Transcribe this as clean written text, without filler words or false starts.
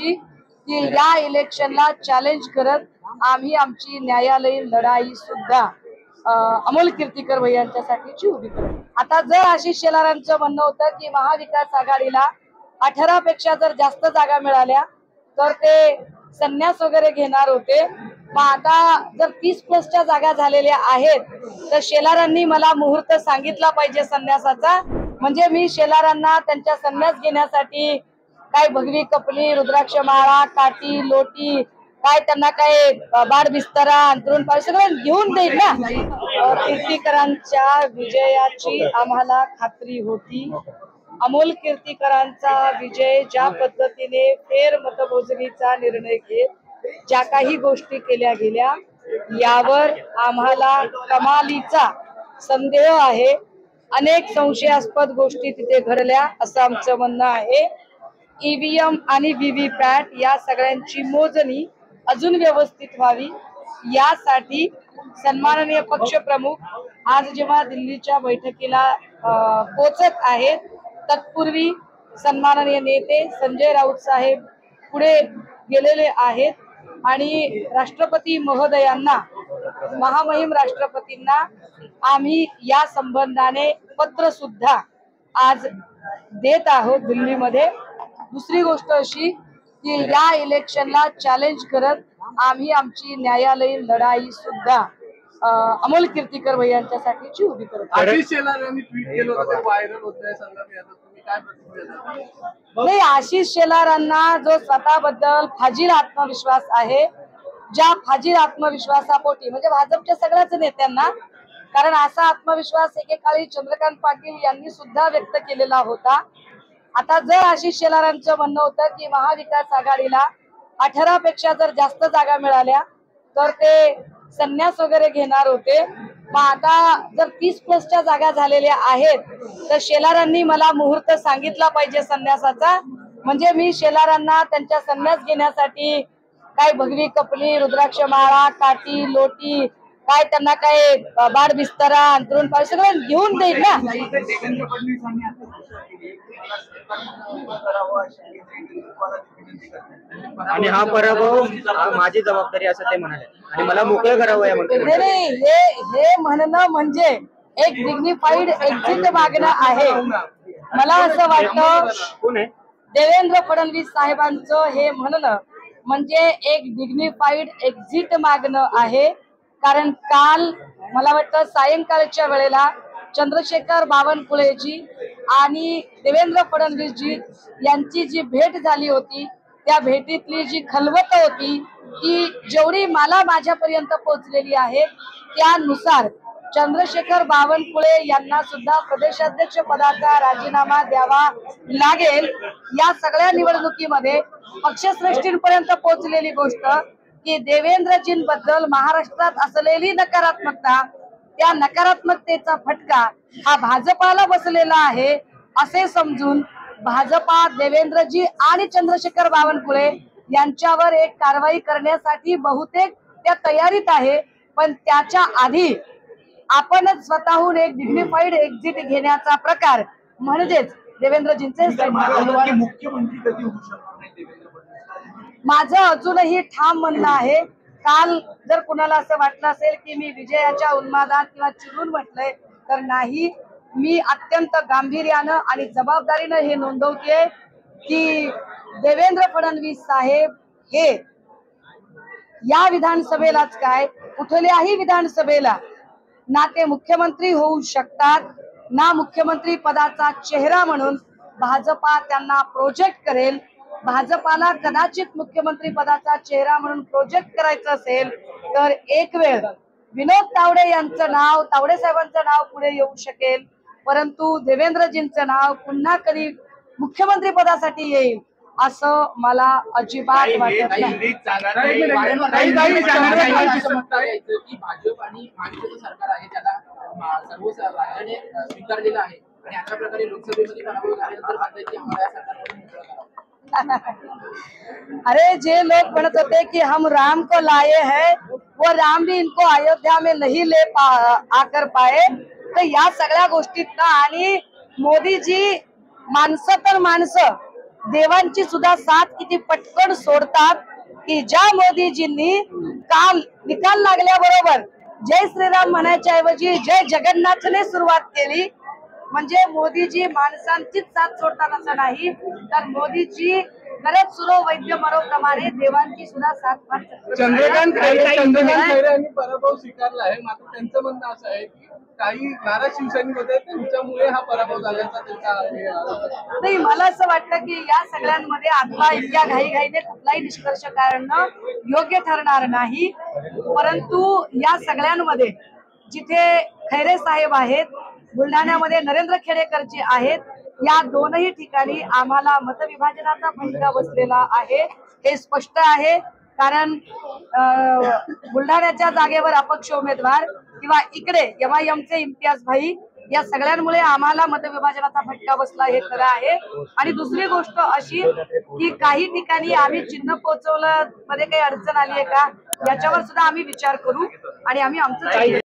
अशी की या इलेक्शनला चॅलेंज करत आम्ही आमची न्यायालयीन लढाई सुद्धा अमोल कीर्तीकर भैयांच्यासाठीची उभी करतो। आता जर आशिष शेलारांचं म्हणणं होतं की महाविकास आघाडीला 18 पेक्षा जर जास्त जागा मिळाल्या तर ते संन्यास वगैरे घेणार होते, मग आता जर 30+ जागा झालेल्या आहेत तर शेलारांनी मला मुहूर्त सांगितला पाहिजे संन्यासाचा, म्हणजे मी शेलारांना त्यांच्या संन्यास घेण्यासाठी काय भगवी कपली, रुद्राक्ष माळा, काठी, लोटी, काय त्यांना काय बाड बिस्तरा, अंतरून पाय सगळं घेऊन देईल ना। कीर्तीकरांच्या विजयाची आम्हाला खात्री होती। अमोल कीर्तीकरांचा विजय ज्या पद्धतीने फेर मतमोजणीचा निर्णय घेत ज्या काही गोष्टी केल्या गेल्या यावर आम्हाला कमालीचा संदेह आहे। अनेक संशयास्पद गोष्टी तिथे घडल्या असं आमचं म्हणणं आहे। ईव्हीएम आणि व्हीव्हीपॅट या सगळ्यांची मोजणी अजून व्यवस्थित व्हावी यासाठी सन्माननीय पक्षप्रमुख आज जेव्हा दिल्लीच्या बैठकीला पोहोचत आहेत तत्पूर्वी सन्माननीय नेते संजय राऊत साहेब पुढे गेलेले आहेत आणि राष्ट्रपती महोदयांना, महामहिम राष्ट्रपतींना आम्ही या संबंधाने पत्र सुद्धा आज देत आहोत दिल्लीमध्ये। दुसरी गोष्ट अशी की या इलेक्शनला चॅलेंज करत आम्ही आमची न्यायालयीन लढाई सुद्धा अमोल कीर्तीकर भैयांच्यासाठीची उभी करतो। आशिष शेलार यांनी ट्विट केलं होतं, ते व्हायरल होतंय, संदर्भ याचा तुम्ही काय प्रतिक्रिया देता? नाही, आशिष शेलारांना जो स्वतःबद्दल फाजील आत्मविश्वास आहे, ज्या फाजील आत्मविश्वासापोटी म्हणजे भाजपच्या सगळ्याच नेत्यांना, कारण असा आत्मविश्वास एकेकाळी चंद्रकांत पाटील यांनी सुद्धा व्यक्त केलेला होता। आता जर आशिष शेलारांचं म्हणणं होतं की महाविकास आघाडीला 18 पेक्षा जर जास्त जागा मिळाल्या तर ते संन्यास वगैरे घेणार होते, मग आता जर 30+ जागा झालेल्या आहेत तर शेलारांनी मला मुहूर्त सांगितला पाहिजे संन्यासाचा, म्हणजे मी शेलारांना त्यांच्या संन्यास घेण्यासाठी काय भगवी कपली, रुद्राक्ष माळा, काठी, लोटी, काय त्यांना काय बाड बिस्तरा, अंतरून पाय सगळं घेऊन देईल ना। आणि हा पराभव माझी जबाबदारी असं ते म्हणाले आणि मला मोकळं करावं या म्हणतात। नाही, हे म्हणणं म्हणजे एक डिग्निफाईड एक्झिट मागणं आहे। मला असं वाटतं देवेंद्र फडणवीस साहेबांचं हे म्हणणं म्हणजे एक डिग्निफाईड एक्झिट मागणं आहे, कारण काल मला वाटतं सायंकाळच्या वेळेला चंद्रशेखर बावनकुळेजी आणि देवेंद्र फडणवीसजी यांची जी भेट झाली होती त्या भेटीतली जी खलबत होती ती जेवढी मला माझ्यापर्यंत पोहोचलेली आहे त्यानुसार चंद्रशेखर बावनकुळे यांना सुद्धा प्रदेशाध्यक्ष पदाचा राजीनामा द्यावा लागेल। या सगळ्या निवडणुकीमध्ये पक्षश्रेष्ठींपर्यंत पोहोचलेली गोष्ट की देवेंद्रजींबद्दल महाराष्ट्रात असलेली नकारात्मकता, त्या नकारात्मकतेचा फटका हा भाजपाला बसलेला आहे असे समजून भाजपा देवेंद्रजी आणि चंद्रशेखर बावनकुळे यांच्यावर एक कारवाई करण्यासाठी बहुतेक त्या तयारीत आहे, पण त्याच्या आधी आपणच स्वतःहून एक डिग्निफाईड एक्झिट घेण्याचा प्रकार म्हणजेच देवेंद्रजींचे मुख्यमंत्री कधी होऊ शकणार नाही देवेंद्र फडणवीस? माझं अजूनही ठाम म्हणणं आहे। काल जर कुणाला असं वाटलं असेल की मी विजयाच्या उन्मादात किंवा चिडून म्हटलंय तर नाही, मी अत्यंत गांभीर्यानं आणि जबाबदारीनं हे नोंदवते की देवेंद्र फडणवीस साहेब हे या विधानसभेलाच काय कुठल्याही विधानसभेला ना ते मुख्यमंत्री होऊ शकतात, ना मुख्यमंत्री पदाचा चेहरा म्हणून भाजपा त्यांना प्रोजेक्ट करेल। भाजपाला कदाचित मुख्यमंत्री पदाचा चेहरा म्हणून प्रोजेक्ट करायचं असेल तर एक वेळ विनोद तावडे यांचं नाव, तावडे साहेबांचं नाव पुढे येऊ शकेल, परंतु देवेंद्रजींचं नाव पुन्हा कधी मुख्यमंत्री पदासाठी येईल असं मला अजिबात वाटत नाही। भाजप आणि महायुतीचं सरकार आहे त्याला सर्व राज्याने स्वीकारलेलं आहे आणि अशा प्रकारे लोकसभेमध्ये पराभव झाल्यानंतर बांधायची आम्हाला या सरकारकडून अरे जे लोग म्हणत होते कि हम राम को लाए हैं वो राम भी इनको अयोध्या में नहीं ले आकर पाए, तर या सगळ्या गोष्टीत ना आणि मोदीजी माणसं तर माणसं देवांची सुद्धा साथ किती पटकन सोडतात की ज्या मोदीजींनी काल निकाल लागल्याबरोबर जय श्रीराम म्हणायच्या ऐवजी जय जगन्नाथने सुरुवात केली. म्हणजे मोदीजी माणसांचीच साथ सोडतात असं नाही, तर मोदीजी खरंच सुरो वैद्य मरोप्रमाणे देवांची सुद्धा साथ मानतात. चंद्रकांत खैरे यांनी पराभव स्वीकारला आहे, मात्र त्यांचं म्हणणं असं आहे की काही नाराज शिवसैनिक त्यांच्यामुळे हा पराभव झाल्याचा त्यांचा आरोप आहे. नाही, मला असं वाटतं की या सगळ्यांमध्ये आता इतक्या घाईघाईने कुठलाही निष्कर्ष काढणं योग्य ठरणार नाही. परंतु या सगळ्यांमध्ये जिथे खैरे साहेब आहेत, बुलढाण्यामध्ये नरेंद्र खेडेकरजी आहेत, या दोनही ठिकाणी आम्हाला मतविभाजनाचा फटका बसलेला आहे हे स्पष्ट आहे. कारण बुलढाण्याच्या जागेवर अपक्ष उमेदवार किंवा इकडे MIMचे इम्तियाज भाई, या सगळ्यांमुळे आम्हाला मतविभाजनाचा फटका बसला हे खरं आहे. आणि दुसरी गोष्ट अशी की काही ठिकाणी आम्ही चिन्ह पोहोचवलं मध्ये काही अडचण आली आहे का याच्यावर सुद्धा आम्ही विचार करू आणि आम्ही आमचं